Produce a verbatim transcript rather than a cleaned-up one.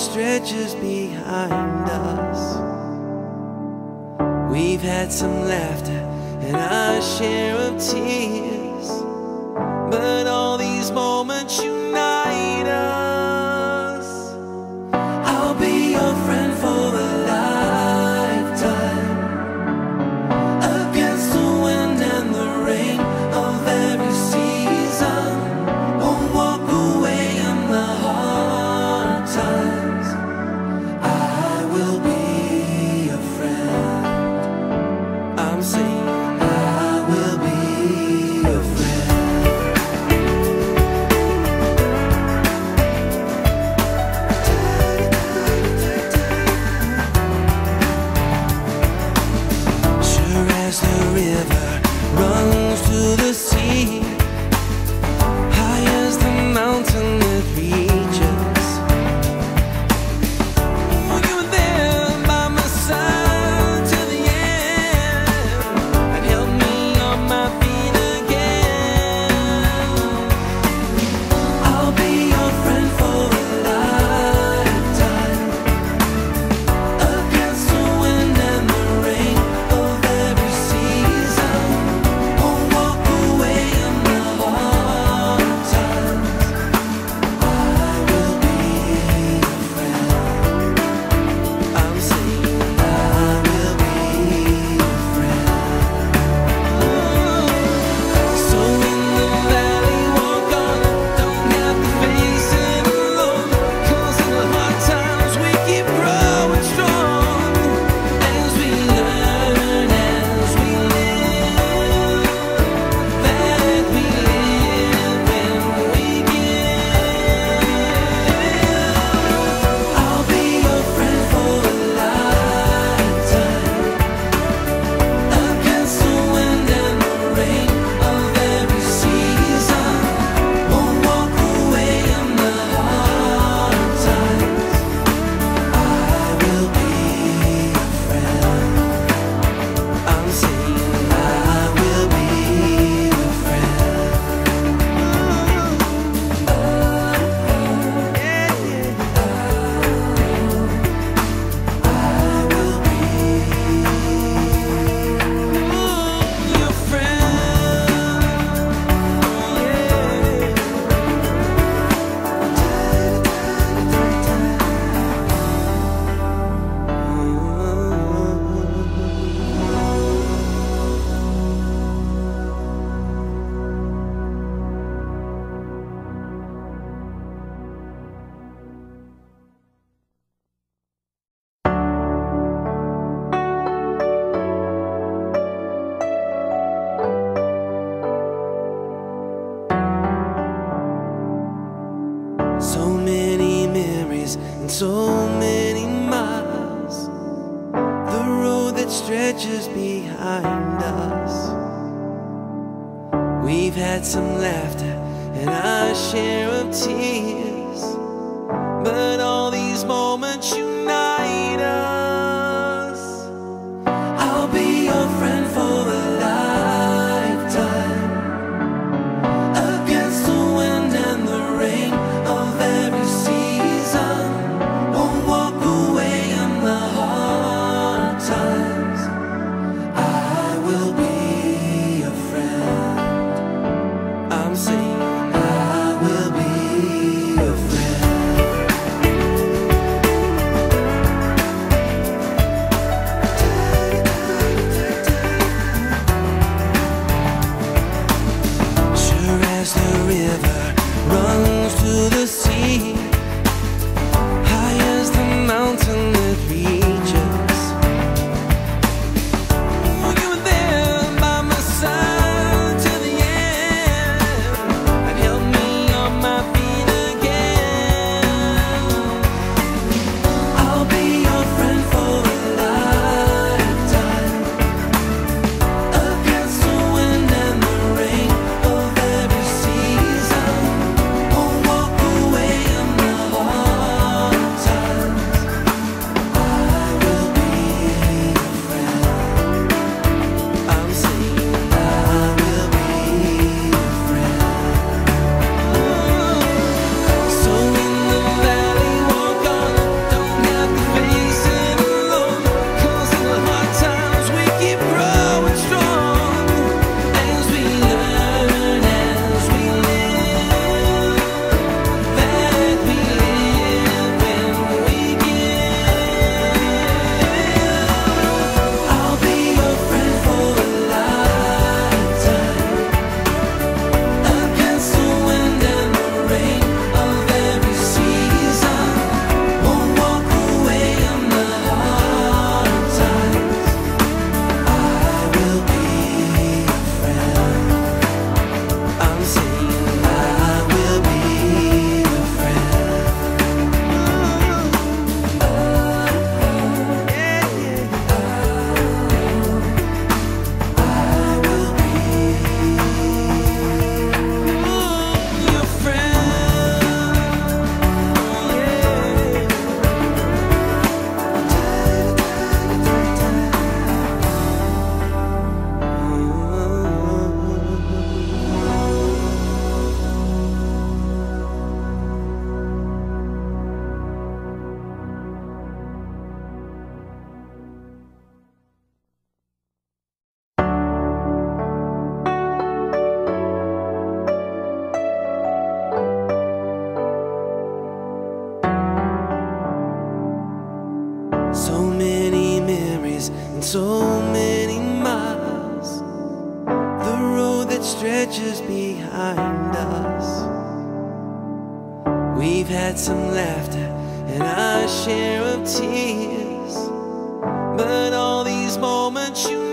stretches behind us. We've had some laughter and our share of tears, but all these moments unite us. I'll be your friend for a lifetime, against the wind and the rain of every season. Won't walk away in the hard times. I will be your friend. I'm saying I will be your friend. Sure as the river runs to the sea, high as the mountain it reaches, oh, you were there by my side till the end, and help me on my feet again. I'll be your friend for a lifetime, against the wind and the rain of every season. Won't walk away in the hard times. I will be your friend. I'm saying I will be your friend. So in the valley, walk on, don't have to face it alone. 'Cause in the hard times we keep growing strong, as we learn, as we live, that we live when we give. I'll be your friend for a lifetime, against the wind and the rain of every season. Won't walk away in the hard times. I will be your friend. I'm saying I will be your friend. Yeah, yeah. I will be your So many memories and so many miles, the road that stretches behind us. We've had some laughter and our share of tears, but all these moments unite us. I'll be your friend for a lifetime, against the wind and the rain of every season. Won't walk away in the hard times. I will be your friend. I'm saying I will be so many miles, the road that stretches behind us. We've had some laughter and our share of tears, but all these moments you